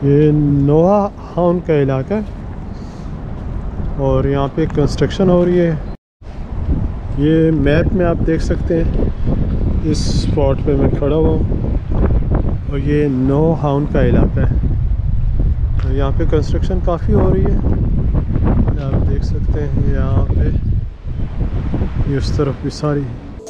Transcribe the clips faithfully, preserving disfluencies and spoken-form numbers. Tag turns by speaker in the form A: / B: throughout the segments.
A: ये नोहा हाउन का इलाका है और यहाँ पे कंस्ट्रक्शन हो रही है। ये मैप में आप देख सकते हैं, इस स्पॉट पे मैं खड़ा हुआ हूँ और ये नोहा हाउन का इलाका है। तो यहाँ पे कंस्ट्रक्शन काफ़ी हो रही है, आप देख सकते हैं। यहाँ पे इस तरफ भी सारी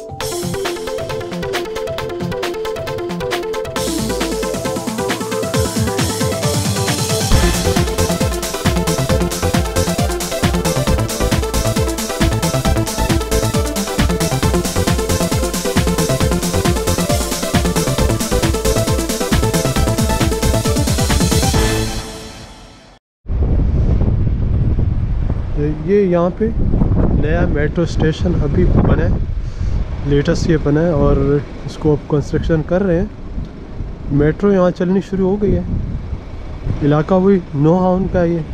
A: ये यहाँ पे नया मेट्रो स्टेशन अभी बना है, लेटेस्ट ये बना है और इसको अब कंस्ट्रक्शन कर रहे हैं। मेट्रो यहाँ चलनी शुरू हो गई है। इलाका वही नोहा हाउन का ये।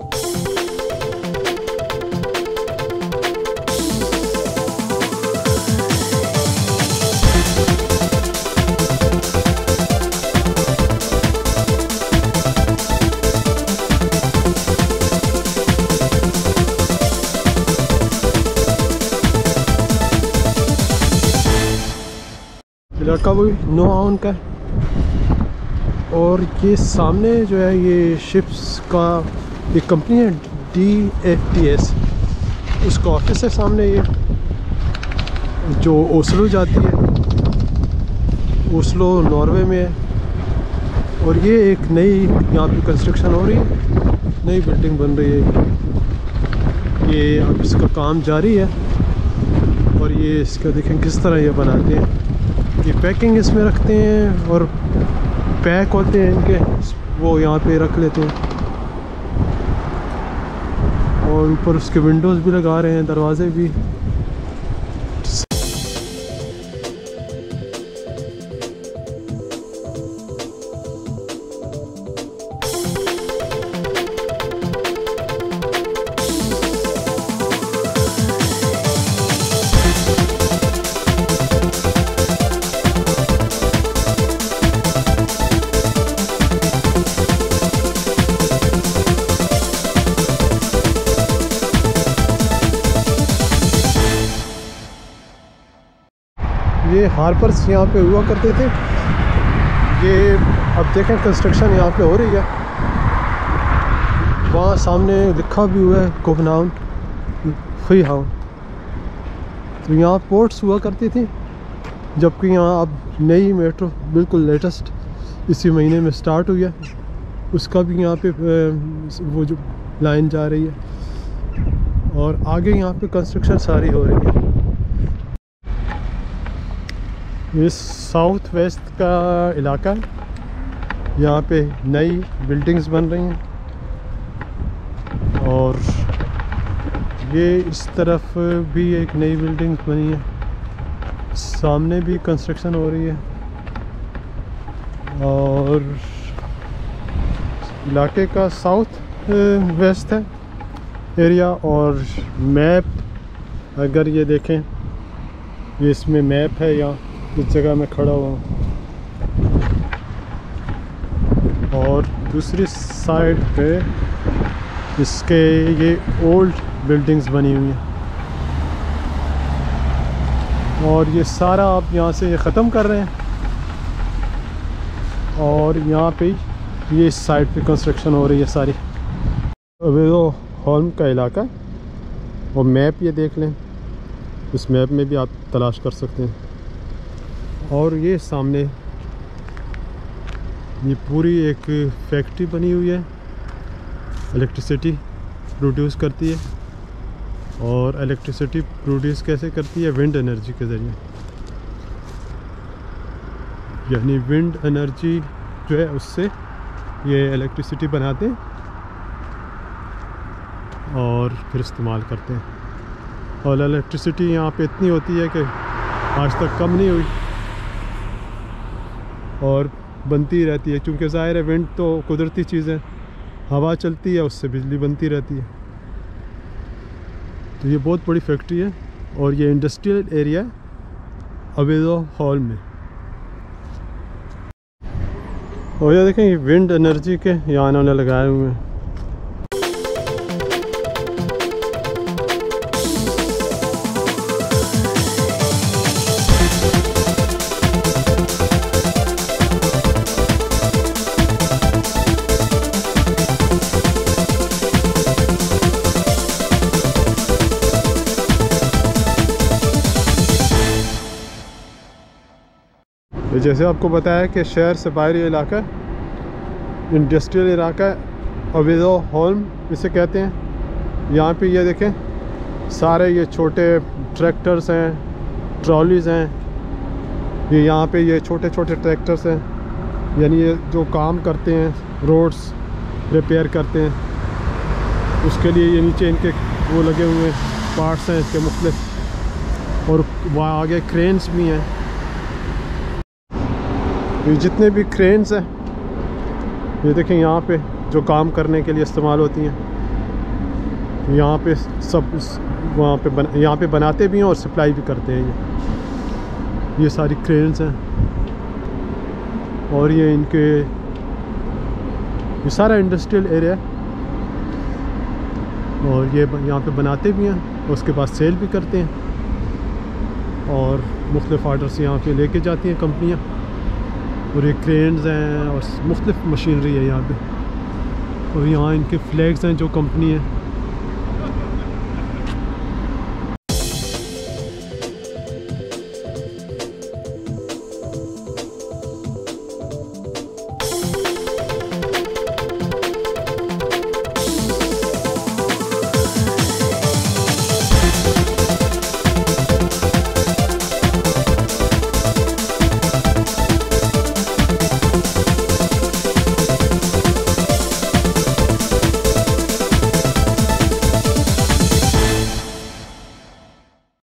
A: इलाका वही नोहा हाउन का है और ये सामने जो है ये शिप्स का एक कंपनी है, डी एफ टी एस, उसका ऑफिस है सामने। ये जो ओस्लो जाती है, ओस्लो नॉर्वे में है और ये एक नई यहाँ पे कंस्ट्रक्शन हो रही है, नई बिल्डिंग बन रही है। ये अब इसका काम जारी है और ये इसका देखें किस तरह ये बनाते हैं। ये पैकिंग इसमें रखते हैं और पैक होते हैं इनके, वो यहाँ पे रख लेते हैं और ऊपर उसके विंडोज़ भी लगा रहे हैं, दरवाजे भी। ये हार्पर्स यहाँ पे हुआ करते थे। ये अब देखें कंस्ट्रक्शन यहाँ पे हो रही है। वहाँ सामने लिखा भी हुआ है कोपनहाउन फ्रीहाउन। तो यहाँ पोर्ट्स हुआ करती थी, जबकि यहाँ अब नई मेट्रो बिल्कुल लेटेस्ट इसी महीने में स्टार्ट हुई है। उसका भी यहाँ पे वो जो लाइन जा रही है और आगे यहाँ पे कंस्ट्रक्शन सारी हो रही है। ये साउथ वेस्ट का इलाका है, यहाँ पे नई बिल्डिंग्स बन रही हैं और ये इस तरफ भी एक नई बिल्डिंग बनी है, सामने भी कंस्ट्रक्शन हो रही है। और इलाके का साउथ वेस्ट है एरिया। और मैप अगर ये देखें, ये इसमें मैप है, यहाँ इस जगह में खड़ा हुआ हूँ और दूसरी साइड पे इसके ये ओल्ड बिल्डिंग्स बनी हुई हैं और ये सारा आप यहाँ से ये ख़त्म कर रहे हैं और यहाँ पे ये इस साइड पे कंस्ट्रक्शन हो रही है सारी। अवेरो हॉर्न का इलाका और मैप ये देख लें, इस मैप में भी आप तलाश कर सकते हैं। और ये सामने ये पूरी एक फैक्ट्री बनी हुई है, इलेक्ट्रिसिटी प्रोड्यूस करती है। और इलेक्ट्रिसिटी प्रोड्यूस कैसे करती है? विंड एनर्जी के ज़रिए। यानी विंड एनर्जी जो है उससे ये इलेक्ट्रिसिटी बनाते हैं और फिर इस्तेमाल करते हैं। और इलेक्ट्रिसिटी यहाँ पे इतनी होती है कि आज तक कम नहीं हुई और बनती रहती है, क्योंकि ज़ाहिर है विंड तो कुदरती चीज़ है, हवा चलती है उससे बिजली बनती रहती है। तो ये बहुत बड़ी फैक्ट्री है और ये इंडस्ट्रियल एरिया है अवेरो हॉल में। और ये देखें, ये विंड एनर्जी के यहाँ इन्होंने लगाए हुए हैं। जैसे आपको बताया कि शहर से बाहरी इलाका इंडस्ट्रियल इलाका अवेदो होल्म इसे कहते हैं। यहाँ पे ये देखें, सारे ये छोटे ट्रैक्टर्स हैं, ट्रॉलीज़ हैं। ये यहाँ पे ये छोटे छोटे ट्रैक्टर्स हैं, यानी ये जो काम करते हैं, रोड्स रिपेयर करते हैं, उसके लिए ये नीचे इनके वो लगे हुए पार्ट्स हैं इसके मुख्तलिफ। और वहाँ आगे क्रेन्स भी हैं। ये जितने भी क्रेन्स हैं ये देखें, यहाँ पे जो काम करने के लिए इस्तेमाल होती हैं। यहाँ पे सब वहाँ पे बन यहाँ पे बनाते भी हैं और सप्लाई भी करते हैं। ये ये सारी क्रेन्स हैं और ये इनके ये सारा इंडस्ट्रियल एरिया है। और ये यहाँ पे बनाते भी हैं, उसके बाद सेल भी करते हैं और मुख्तलिफ आर्डर्स यहाँ पे लेके जाती हैं कंपनियाँ। और ये क्रेन्स हैं और मुख्तलिफ मशीनरी है यहाँ पे। और यहाँ इनके फ्लैग्स हैं जो कंपनी है